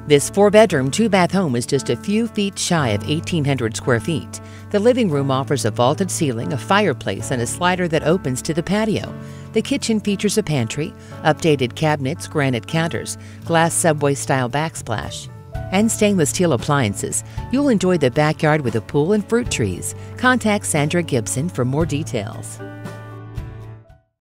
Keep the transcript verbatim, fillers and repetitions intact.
This four-bedroom, two-bath home is just a few feet shy of eighteen hundred square feet. The living room offers a vaulted ceiling, a fireplace, and a slider that opens to the patio. The kitchen features a pantry, updated cabinets, granite counters, glass subway-style backsplash, and stainless steel appliances. You'll enjoy the backyard with a pool and fruit trees. Contact Sandra Gibson for more details.